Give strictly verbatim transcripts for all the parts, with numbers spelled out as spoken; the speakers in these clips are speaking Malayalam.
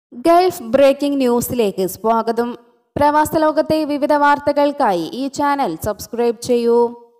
ഗൾഫ് ബ്രേക്കിംഗ് ന്യൂസിലേക്ക് സ്വാഗതം. പ്രവാസ ലോകത്തെ വിവിധ വാർത്തകൾക്കായി ഈ ചാനൽ സബ്സ്ക്രൈബ് ചെയ്യൂ.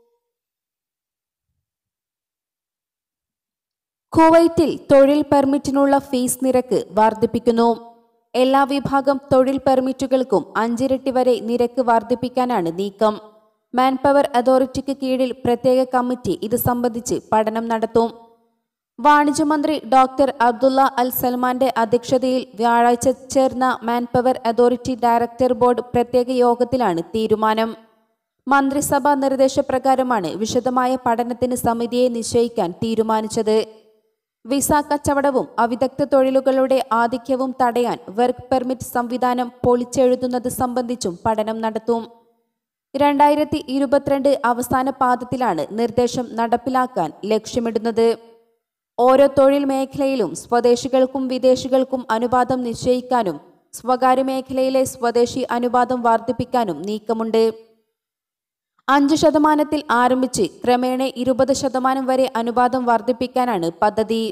കുവൈറ്റിൽ തൊഴിൽ പെർമിറ്റിനുള്ള ഫീസ് നിരക്ക് വർദ്ധിപ്പിക്കുന്നു. എല്ലാ വിഭാഗം തൊഴിൽ പെർമിറ്റുകൾക്കും അഞ്ചിരട്ടി വരെ നിരക്ക് വർദ്ധിപ്പിക്കാനാണ് നീക്കം. മാൻപവർ അതോറിറ്റിക്ക് കീഴിൽ പ്രത്യേക കമ്മിറ്റി ഇത് സംബന്ധിച്ച് പഠനം നടത്തും. വാണിജ്യമന്ത്രി ഡോക്ടർ അബ്ദുള്ള അൽ സൽമാന്റെ അധ്യക്ഷതയിൽ വ്യാഴാഴ്ച ചേർന്ന മാൻപവർ അതോറിറ്റി ഡയറക്ടർ ബോർഡ് പ്രത്യേക യോഗത്തിലാണ് തീരുമാനം. മന്ത്രിസഭാ നിർദ്ദേശപ്രകാരമാണ് വിശദമായ പഠനത്തിന് സമിതിയെ നിശ്ചയിക്കാൻ തീരുമാനിച്ചത്. വിസ കച്ചവടവും അവിദഗ്ധ തൊഴിലുകളുടെ ആധിക്യവും തടയാൻ വർക്ക് പെർമിറ്റ് സംവിധാനം പൊളിച്ചെഴുതുന്നത് സംബന്ധിച്ചും പഠനം നടത്തും. രണ്ടായിരത്തി ഇരുപത്തിരണ്ട് അവസാന പാദത്തിലാണ് നിർദ്ദേശം നടപ്പിലാക്കാൻ ലക്ഷ്യമിടുന്നത്. ഓരോ തൊഴിൽ മേഖലയിലും സ്വദേശികൾക്കും വിദേശികൾക്കും അനുപാതം നിശ്ചയിക്കാനും സ്വകാര്യ മേഖലയിലെ സ്വദേശി അനുപാതം വർദ്ധിപ്പിക്കാനും നീക്കമുണ്ട്. അഞ്ച് ശതമാനത്തിൽ ആരംഭിച്ച് ക്രമേണ ഇരുപത് ശതമാനം വരെ അനുപാതം വർദ്ധിപ്പിക്കാനാണ് പദ്ധതി.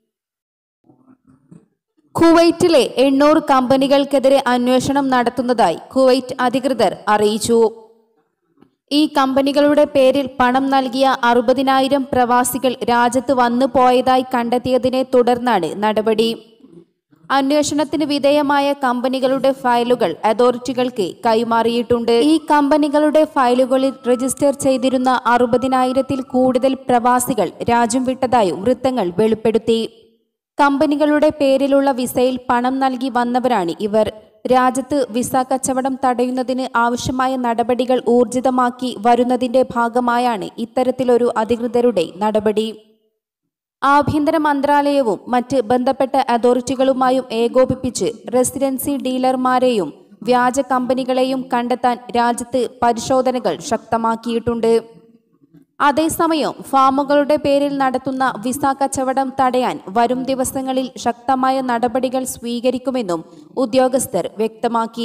കുവൈറ്റിലെ എണ്ണൂറ് കമ്പനികൾക്കെതിരെ അന്വേഷണം നടത്തുന്നതായി കുവൈറ്റ് അധികൃതർ അറിയിച്ചു. ഈ കമ്പനികളുടെ പേരിൽ പണം നൽകിയ അറുപതിനായിരം പ്രവാസികൾ രാജ്യത്ത് വന്നു പോയതായി കണ്ടെത്തിയതിനെ തുടർന്നാണ് നടപടി. അന്വേഷണത്തിന് വിധേയമായ കമ്പനികളുടെ ഫയലുകൾ അതോറിറ്റികൾക്ക് കൈമാറിയിട്ടുണ്ട്. ഈ കമ്പനികളുടെ ഫയലുകളിൽ രജിസ്റ്റർ ചെയ്തിരുന്ന അറുപതിനായിരത്തിൽ കൂടുതൽ പ്രവാസികൾ രാജ്യം വിട്ടതായും വൃത്തങ്ങൾ വെളിപ്പെടുത്തി. കമ്പനികളുടെ പേരിലുള്ള വിസയിൽ പണം നൽകി വന്നവരാണ് ഇവർ. രാജ്യത്ത് വിസ കച്ചവടം തടയുന്നതിന് ആവശ്യമായ നടപടികൾ ഊർജിതമാക്കി വരുന്നതിന്റെ ഭാഗമായാണ് ഇത്തരത്തിലൊരു അധികൃതരുടെ നടപടി. ആഭ്യന്തര മന്ത്രാലയവും മറ്റ് ബന്ധപ്പെട്ട അതോറിറ്റികളുമായും ഏകോപിപ്പിച്ച് റെസിഡൻസി ഡീലർമാരെയും വ്യാജ കമ്പനികളെയും കണ്ടെത്താൻ രാജ്യത്ത് പരിശോധനകൾ ശക്തമാക്കിയിട്ടുണ്ട്. അതേസമയം ഫാമുകളുടെ പേരിൽ നടത്തുന്ന വിസ കച്ചവടം തടയാൻ വരും ദിവസങ്ങളിൽ ശക്തമായ നടപടികൾ സ്വീകരിക്കുമെന്നും ഉദ്യോഗസ്ഥർ വ്യക്തമാക്കി.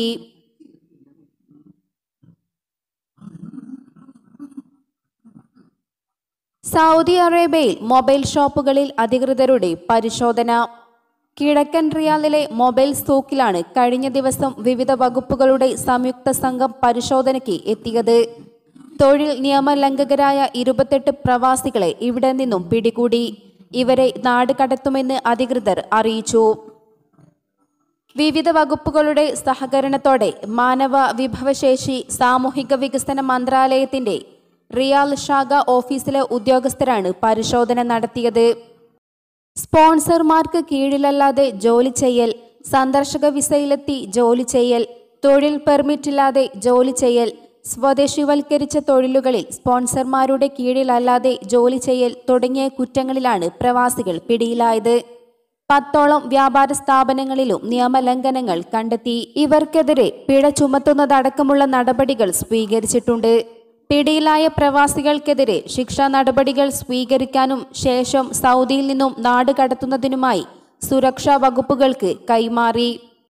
സൗദി അറേബ്യയിൽ മൊബൈൽ ഷോപ്പുകളിൽ അധികൃതരുടെ പരിശോധന. കിഴക്കൻ റിയാദിലെ മൊബൈൽ സ്റ്റോക്കിലാണ് കഴിഞ്ഞ ദിവസം വിവിധ വകുപ്പുകളുടെ സംയുക്ത സംഘം പരിശോധനയ്ക്ക് എത്തിയത്. തൊഴിൽ നിയമലംഘകരായ ഇരുപത്തെട്ട് പ്രവാസികളെ ഇവിടെ നിന്നും പിടികൂടി. ഇവരെ നാട് കടത്തുമെന്ന് അധികൃതർ അറിയിച്ചു. വിവിധ വകുപ്പുകളുടെ സഹകരണത്തോടെ മാനവ വിഭവശേഷി സാമൂഹിക വികസന മന്ത്രാലയത്തിന്റെ റിയാദ് ശാഖ ഓഫീസിലെ ഉദ്യോഗസ്ഥരാണ് പരിശോധന നടത്തിയത്. സ്പോൺസർമാർക്ക് കീഴിലല്ലാതെ ജോലി ചെയ്യൽ, സന്ദർശക വിസയിലെത്തി ജോലി ചെയ്യൽ, തൊഴിൽ പെർമിറ്റില്ലാതെ ജോലി ചെയ്യൽ, സ്വദേശിവൽക്കരിച്ച തൊഴിലുകളിൽ സ്പോൺസർമാരുടെ കീഴിലല്ലാതെ ജോലി ചെയ്യൽ തുടങ്ങിയ കുറ്റങ്ങളിലാണ് പ്രവാസികൾ പിടിയിലായത്. പത്തോളം വ്യാപാര സ്ഥാപനങ്ങളിലും നിയമലംഘനങ്ങൾ കണ്ടെത്തി. ഇവർക്കെതിരെ പിഴ ചുമത്തുന്നതടക്കമുള്ള നടപടികൾ സ്വീകരിച്ചിട്ടുണ്ട്. പിടിയിലായ പ്രവാസികൾക്കെതിരെ ശിക്ഷാ നടപടികൾ സ്വീകരിക്കാനും ശേഷം സൗദിയിൽ നിന്നും നാട് കടത്തുന്നതിനുമായി സുരക്ഷാ വകുപ്പുകൾക്ക് കൈമാറി.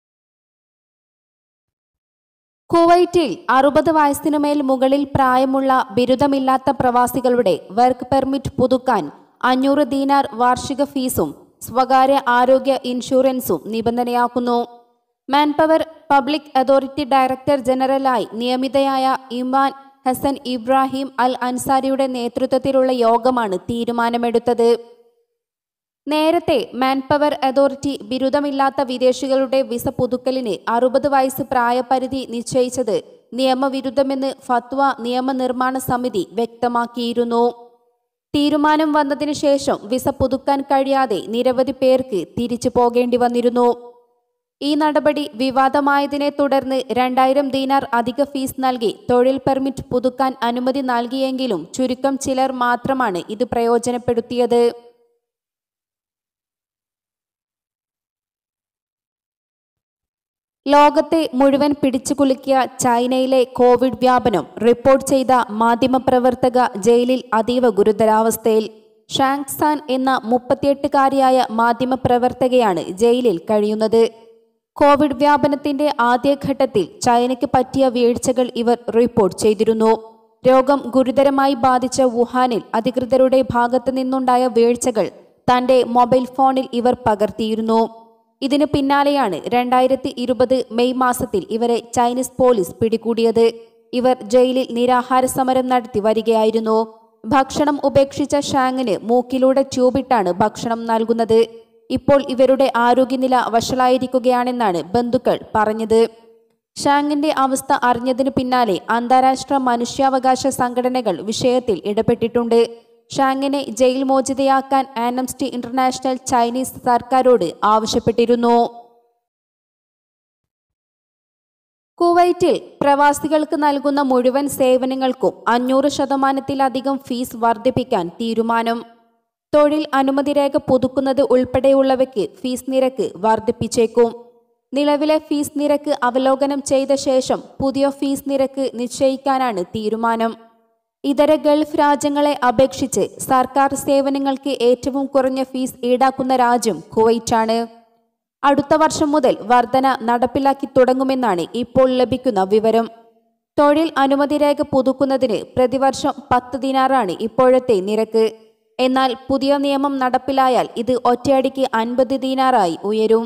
കുവൈറ്റിൽ അറുപത് വയസ്സിനുമേൽ മുകളിൽ പ്രായമുള്ള ബിരുദമില്ലാത്ത പ്രവാസികളുടെ വർക്ക് പെർമിറ്റ് പുതുക്കാൻ അഞ്ഞൂറ് ദീനാർ വാർഷിക ഫീസും സ്വകാര്യ ആരോഗ്യ ഇൻഷുറൻസും നിബന്ധനയാക്കുന്നു. മാൻപവർ പബ്ലിക് അതോറിറ്റി ഡയറക്ടർ ജനറലായി നിയമിതയായ ഇമാൻ ഹസൻ ഇബ്രാഹിം അൽ അൻസാരിയുടെ നേതൃത്വത്തിലുള്ള യോഗമാണ് തീരുമാനമെടുത്തത്. നേരത്തെ മാൻപവർ അതോറിറ്റി ബിരുദമില്ലാത്ത വിദേശികളുടെ വിസ പുതുക്കലിന് അറുപത് വയസ്സ് പ്രായപരിധി നിശ്ചയിച്ചത് നിയമവിരുദ്ധമെന്ന് ഫത്വ നിയമനിർമ്മാണ സമിതി വ്യക്തമാക്കിയിരുന്നു. തീരുമാനം വന്നതിന് ശേഷം വിസ പുതുക്കാൻ കഴിയാതെ നിരവധി പേർക്ക് തിരിച്ചു പോകേണ്ടി വന്നിരുന്നു. ഈ നടപടി വിവാദമായതിനെ തുടർന്ന് രണ്ടായിരം ദീനാർ അധിക ഫീസ് നൽകി തൊഴിൽ പെർമിറ്റ് പുതുക്കാൻ അനുമതി നൽകിയെങ്കിലും ചുരുക്കം ചിലർ മാത്രമാണ് ഇത് പ്രയോജനപ്പെടുത്തിയത്. ലോകത്തെ മുഴുവൻ പിടിച്ചുകുലുക്കിയ ചൈനയിലെ കോവിഡ് വ്യാപനം റിപ്പോർട്ട് ചെയ്ത മാധ്യമപ്രവർത്തക ജയിലിൽ അതീവ ഗുരുതരാവസ്ഥയിൽ. ഷാങ് സാൻ എന്ന മുപ്പത്തിയെട്ടുകാരിയായ മാധ്യമപ്രവർത്തകയാണ് ജയിലിൽ കഴിയുന്നത്. കോവിഡ് വ്യാപനത്തിന്റെ ആദ്യഘട്ടത്തിൽ ചൈനയ്ക്ക് പറ്റിയ വീഴ്ചകൾ ഇവർ റിപ്പോർട്ട് ചെയ്തിരുന്നു. രോഗം ഗുരുതരമായി ബാധിച്ച വുഹാനിൽ അധികൃതരുടെ ഭാഗത്തു നിന്നുണ്ടായ വീഴ്ചകൾ തന്റെ മൊബൈൽ ഫോണിൽ ഇവർ പകർത്തിയിരുന്നു. ഇതിനു പിന്നാലെയാണ് രണ്ടായിരത്തി ഇരുപത് മെയ് മാസത്തിൽ ഇവരെ ചൈനീസ് പോലീസ് പിടികൂടിയത്. ഇവർ ജയിലിൽ നിരാഹാര സമരം നടത്തി വരികയായിരുന്നു. ഭക്ഷണം ഉപേക്ഷിച്ച ഷാങ്ങിന് മൂക്കിലൂടെ ട്യൂബിട്ടാണ് ഭക്ഷണം നൽകുന്നത്. ഇപ്പോൾ ഇവരുടെ ആരോഗ്യനില വഷളായിരിക്കുകയാണെന്നാണ് ബന്ധുക്കൾ പറഞ്ഞത്. ഷാങ്ങിന്റെ അവസ്ഥ അറിഞ്ഞതിനു പിന്നാലെ അന്താരാഷ്ട്ര മനുഷ്യാവകാശ സംഘടനകൾ വിഷയത്തിൽ ഇടപെട്ടിട്ടുണ്ട്. ഷാങ്ങിനെ ജയിൽ മോചിതയാക്കാൻ ആംനസ്റ്റി ഇന്റർനാഷണൽ ചൈനീസ് സർക്കാരോട് ആവശ്യപ്പെട്ടിരുന്നു. കുവൈറ്റിൽ പ്രവാസികൾക്ക് നൽകുന്ന മുഴുവൻ സേവനങ്ങൾക്കും അഞ്ഞൂറ് ശതമാനത്തിലധികം ഫീസ് വർദ്ധിപ്പിക്കാൻ തീരുമാനം. തൊഴിൽ അനുമതി രേഖ പുതുക്കുന്നത് ഉൾപ്പെടെയുള്ളവയ്ക്ക് ഫീസ് നിരക്ക് വർദ്ധിപ്പിച്ചേക്കും. നിലവിലെ ഫീസ് നിരക്ക് അവലോകനം ചെയ്ത ശേഷം പുതിയ ഫീസ് നിരക്ക് നിശ്ചയിക്കാനാണ് തീരുമാനം. ഇതര ഗൾഫ് രാജ്യങ്ങളെ അപേക്ഷിച്ച് സർക്കാർ സേവനങ്ങൾക്ക് ഏറ്റവും കുറഞ്ഞ ഫീസ് ഈടാക്കുന്ന രാജ്യം കുവൈറ്റാണ്. അടുത്ത വർഷം മുതൽ വർധന നടപ്പിലാക്കി തുടങ്ങുമെന്നാണ് ഇപ്പോൾ ലഭിക്കുന്ന വിവരം. തൊഴിൽ അനുമതി രേഖ പുതുക്കുന്നതിന് പ്രതിവർഷം പത്ത് ദിനാറാണ് ഇപ്പോഴത്തെ നിരക്ക്. എന്നാൽ പുതിയ നിയമം നടപ്പിലായാൽ ഇത് ഒറ്റയടിക്ക് അൻപത് ദിനാറായി ഉയരും.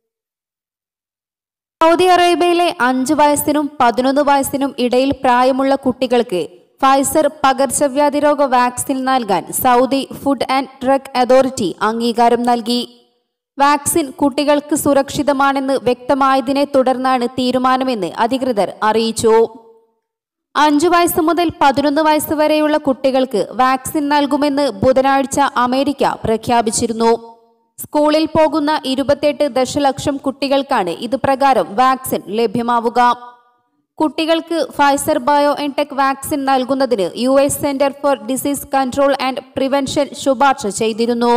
സൗദി അറേബ്യയിലെ അഞ്ച് വയസ്സിനും പതിനൊന്ന് വയസ്സിനും ഇടയിൽ പ്രായമുള്ള കുട്ടികൾക്ക് ഫൈസർ പകർച്ചവ്യാധി രോഗ വാക്സിൻ നൽകാൻ Saudi food and drug authority അംഗീകാരം നൽകി. വാക്സിൻ കുട്ടികൾക്ക് സുരക്ഷിതമാണെന്ന് വ്യക്തമായതിനെ തുടർന്നാണ് തീരുമാനമെന്ന് അധികൃതർ അറിയിച്ചു. അഞ്ചു വയസ്സ് മുതൽ പതിനൊന്ന് വയസ്സ് വരെയുള്ള കുട്ടികൾക്ക് വാക്സിൻ നൽകുമെന്ന് ബുധനാഴ്ച അമേരിക്ക പ്രഖ്യാപിച്ചിരുന്നു. സ്കൂളിൽ പോകുന്ന ഇരുപത്തെട്ട് ദശലക്ഷം കുട്ടികൾക്കാണ് ഇത് പ്രകാരം വാക്സിൻ ലഭ്യമാവുക. കുട്ടികൾക്ക് ഫൈസർ ബയോ എൻടെക് വാക്സിൻ നൽകുന്നതിന് U S centre for disease control and prevention ശുപാർശ ചെയ്തിരുന്നു.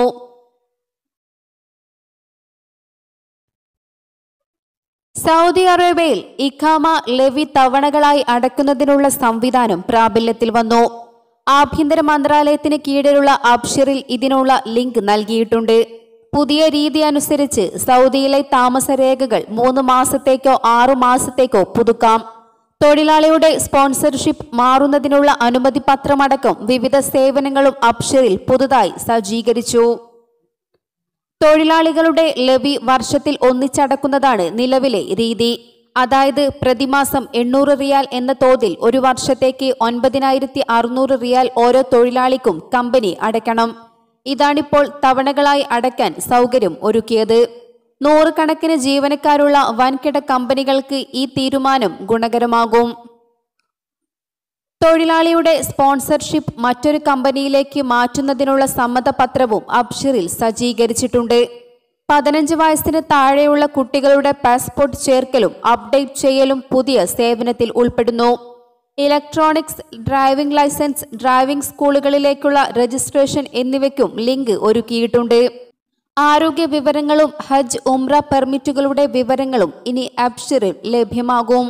സൗദി അറേബ്യയിൽ ഇഖാമ ലെവി തവണകളായി അടയ്ക്കുന്നതിനുള്ള സംവിധാനം പ്രാബല്യത്തിൽ വന്നു. ആഭ്യന്തര മന്ത്രാലയത്തിന് കീഴിലുള്ള അബ്ഷിറിൽ ഇതിനുള്ള ലിങ്ക് നൽകിയിട്ടുണ്ട്. പുതിയ രീതി അനുസരിച്ച് സൗദിയിലെ താമസരേഖകൾ മൂന്ന് മാസത്തേക്കോ ആറു മാസത്തേക്കോ പുതുക്കാം. തൊഴിലാളിയുടെ സ്പോൺസർഷിപ്പ് മാറുന്നതിനുള്ള അനുമതി പത്രമടക്കം വിവിധ സേവനങ്ങളും അബ്ഷിറിൽ പുതുതായി സജ്ജീകരിച്ചു. തൊഴിലാളികളുടെ ലെവി വർഷത്തിൽ ഒന്നിച്ചടക്കുന്നതാണ് നിലവിലെ രീതി. അതായത് പ്രതിമാസം എണ്ണൂറ് റിയാൽ എന്ന തോതിൽ ഒരു വർഷത്തേക്ക് ഒൻപതിനായിരത്തി അറുന്നൂറ് റിയാൽ ഓരോ തൊഴിലാളിക്കും കമ്പനി അടയ്ക്കണം. ഇതാണിപ്പോൾ തവണകളായി അടയ്ക്കാൻ സൗകര്യം ഒരുക്കിയത്. നൂറുകണക്കിന് ജീവനക്കാരുള്ള വൻകിട കമ്പനികൾക്ക് ഈ തീരുമാനം ഗുണകരമാകും. തൊഴിലാളിയുടെ സ്പോൺസർഷിപ്പ് മറ്റൊരു കമ്പനിയിലേക്ക് മാറ്റുന്നതിനുള്ള സമ്മതപത്രവും അബ്ഷിറിൽ സജ്ജീകരിച്ചിട്ടുണ്ട്. പതിനഞ്ച് വയസ്സിന് താഴെയുള്ള കുട്ടികളുടെ പാസ്പോർട്ട് ചേർക്കലും അപ്ഡേറ്റ് ചെയ്യലും പുതിയ സേവനത്തിൽ ഉൾപ്പെടുന്നു. ഇലക്ട്രോണിക്സ് ഡ്രൈവിംഗ് ലൈസൻസ്, ഡ്രൈവിംഗ് സ്കൂളുകളിലേക്കുള്ള രജിസ്ട്രേഷൻ എന്നിവയ്ക്കും ലിങ്ക് ഒരുക്കിയിട്ടുണ്ട്. ആരോഗ്യ വിവരങ്ങളും ഹജ്ജ് ഉംറ പെർമിറ്റുകളുടെ വിവരങ്ങളും ഇനി അബ്ഷിറിൽ ലഭ്യമാകും.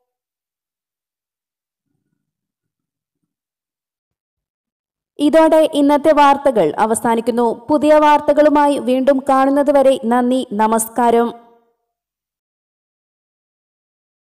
ഇതോടെ ഇന്നത്തെ വാർത്തകൾ അവസാനിക്കുന്നു. പുതിയ വാർത്തകളുമായി വീണ്ടും കാണുന്നതുവരെ നന്ദി, നമസ്കാരം.